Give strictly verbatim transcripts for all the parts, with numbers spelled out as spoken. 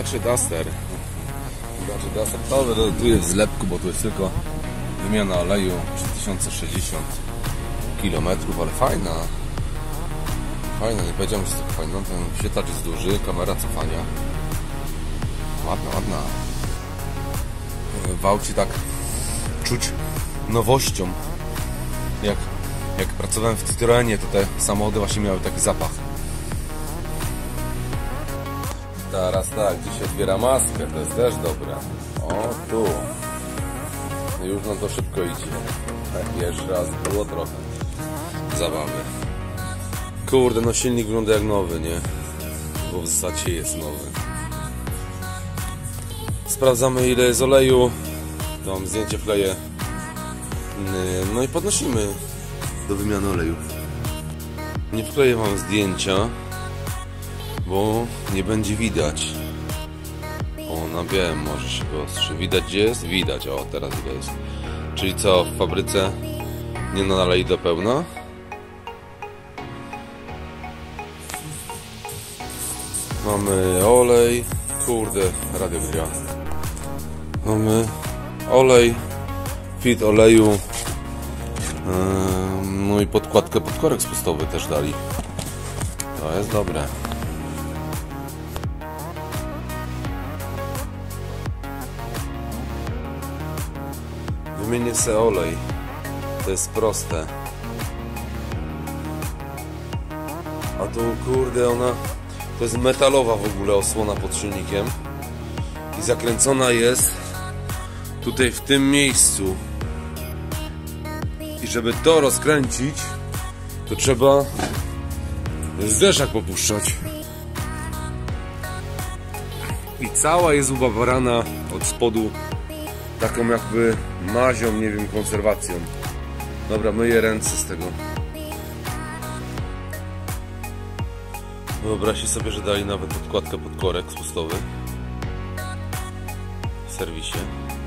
Dacia Duster. Dacia Duster. To wyląduje w zlepku, bo tu jest tylko wymiana oleju trzy tysiące sześćdziesiąt kilometrów, ale fajna. Fajna, nie powiedziałem, że jest tak fajna. Ten świetlacz jest duży, kamera cofania. Ładna, ładna. W aucie tak czuć nowością. Jak, jak pracowałem w Citroenie, to te samochody właśnie miały taki zapach. Teraz tak, gdzie się otwiera maskę, to jest też dobre. O, tu. Już no to szybko idzie. Tak, jeszcze raz było trochę zabawy. Kurde, no silnik wygląda jak nowy, nie? Bo w zasadzie jest nowy. Sprawdzamy, ile jest oleju. Tam zdjęcie wkleję. No i podnosimy do wymiany oleju. Nie wkleję wam zdjęcia, bo nie będzie widać. O, na białym może się go ostrzy. Widać gdzie jest? Widać. O, teraz ile jest. Czyli co, w fabryce nie nalali do pełna? Mamy olej. Kurde, radio gra. Mamy olej, fit oleju. No i podkładkę pod korek spustowy też dali. To jest dobre. Wymienię se olej. To jest proste. A tu kurde ona... To jest metalowa w ogóle osłona pod silnikiem. I zakręcona jest tutaj w tym miejscu. I żeby to rozkręcić, to trzeba zderzak popuszczać. I cała jest ubabarana od spodu taką jakby mazią, nie wiem, konserwacją. Dobra, myję ręce z tego. Wyobraźcie sobie, że dali nawet podkładkę pod korek spustowy w serwisie.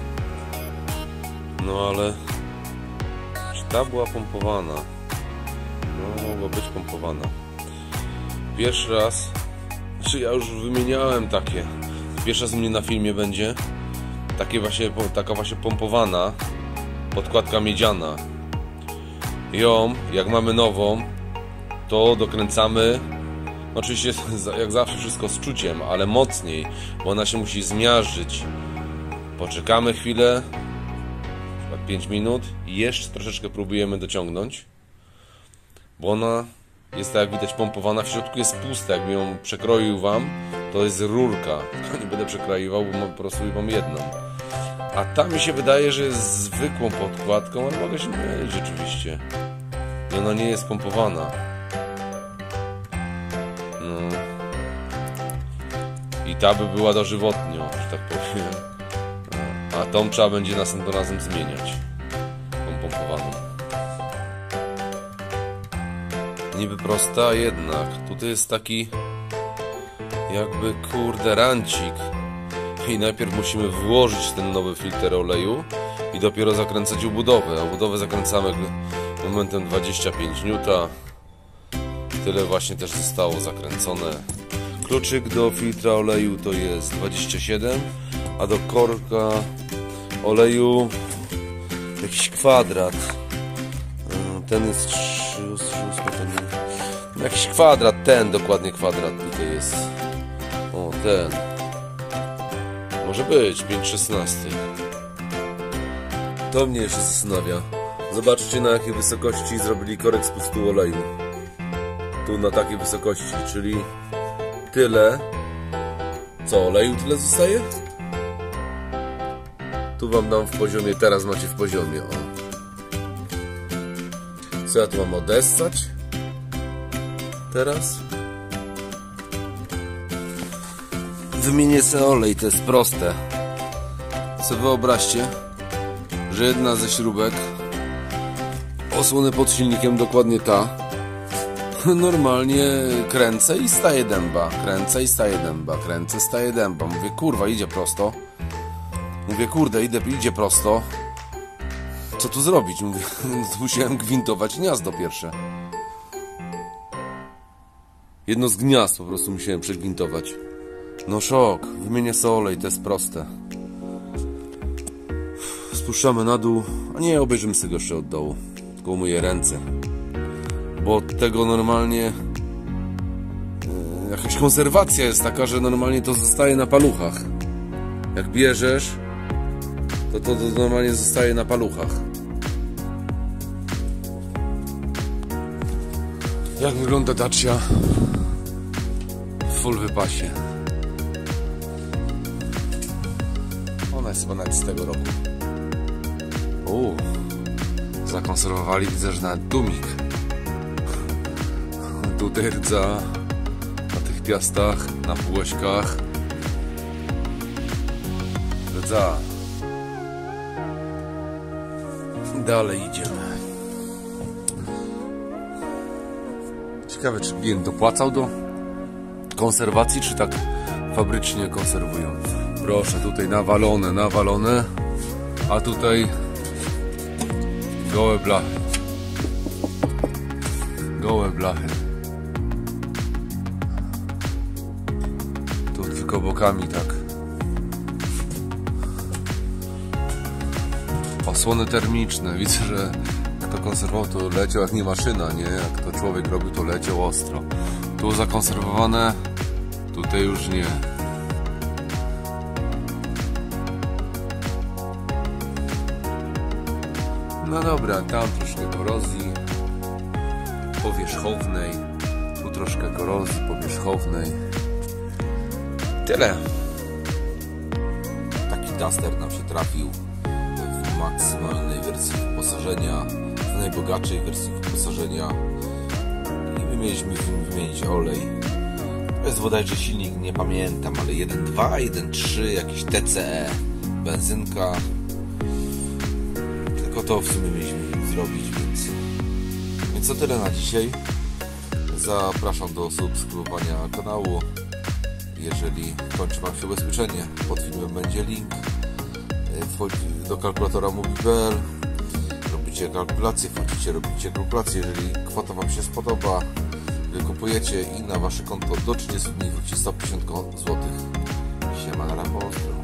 No ale czy ta była pompowana? No, mogła być pompowana. Pierwszy raz, znaczy ja już wymieniałem takie. Pierwszy raz u mnie na filmie będzie takie właśnie, taka właśnie pompowana podkładka miedziana. Ją, jak mamy nową, to dokręcamy. Oczywiście jak zawsze wszystko z czuciem, ale mocniej, bo ona się musi zmiażdżyć. Poczekamy chwilę, pięć minut i jeszcze troszeczkę próbujemy dociągnąć, bo ona jest, tak jak widać, pompowana. W środku jest pusta. Jakbym ją przekroił wam, to jest rurka. Nie będę przekroiwał, bo mam po prostu wam jedną. A ta mi się wydaje, że jest zwykłą podkładką, ale mogę się mylić rzeczywiście. I ona nie jest pompowana. No. I ta by była dożywotnio, że tak powiem. A tą trzeba będzie następnym razem zmieniać. Tą pompowaną. Niby prosta, jednak tutaj jest taki jakby kurde rancik. I najpierw musimy włożyć ten nowy filtr oleju i dopiero zakręcać obudowę. A obudowę zakręcamy momentem dwadzieścia pięć niutów. Tyle właśnie też zostało zakręcone. Kluczyk do filtra oleju to jest dwadzieścia siedem, a do korka oleju jakiś kwadrat. Ten jest trzy, ten... jakiś kwadrat, ten dokładnie kwadrat tutaj jest. O, ten. Może być pięć szesnaście. To mnie się zastanawia. Zobaczcie, na jakiej wysokości zrobili korek spustu oleju. Tu na takiej wysokości, czyli tyle. Co, oleju tyle zostaje? Tu wam dam w poziomie, teraz macie w poziomie. O. Co ja tu mam odessać? Teraz? Wymienię sobie olej, to jest proste. Sobie wyobraźcie, że jedna ze śrubek osłony pod silnikiem, dokładnie ta, normalnie kręcę i staje dęba. Kręcę i staje dęba. Kręcę, staje dęba. Mówię, kurwa, idzie prosto. Mówię, kurde, idę, idzie prosto. Co tu zrobić? Mówię, musiałem gwintować gniazdo pierwsze. Jedno z gniazd po prostu musiałem przegwintować. No szok, wymienię sobie olej, to jest proste. Spuszczamy na dół, a nie, obejrzymy sobie go jeszcze od dołu. Tylko umyję ręce. Bo od tego normalnie yy, jakaś konserwacja jest taka, że normalnie to zostaje na paluchach. Jak bierzesz, to to, to normalnie zostaje na paluchach. Jak wygląda Dacia w full wypasie? Ona jest chyba nawet z tego roku. Uuu, zakonserwowali, widzę, że nawet tłumik. Tutaj rdza na tych piastach, na półośkach. Rdza. Dalej idziemy. Ciekawe, czy klient dopłacał do konserwacji, czy tak fabrycznie konserwują. Proszę, tutaj nawalone, nawalone, a tutaj gołe blachy. Gołe blachy. Tu tylko bokami tak. Osłony termiczne. Widzę, że kto konserwował, to leciał jak nie maszyna, nie? Jak to człowiek robił, to leciał ostro. Tu zakonserwowane, tutaj już nie. No dobra, tam troszkę korozji powierzchownej, tu troszkę korozji powierzchownej. Tyle. Taki Duster nam się trafił w maksymalnej wersji wyposażenia, w najbogatszej wersji wyposażenia i my mieliśmy wymienić olej. To jest bodajże silnik, nie pamiętam, ale jeden dwa, jeden trzy, jakiś T C E, benzynka. Tylko to w sumie mieliśmy zrobić, więc więc to tyle na dzisiaj. Zapraszam do subskrybowania kanału. Jeżeli kończy Wam się ubezpieczenie, pod filmem będzie link do kalkulatora Mobi kropka p l. Robicie kalkulację, wchodzicie, robicie kalkulację. Jeżeli kwota Wam się spodoba, wykupujecie i na Wasze konto do trzydziestu dni wróci sto pięćdziesiąt złotych. Siema, na razie.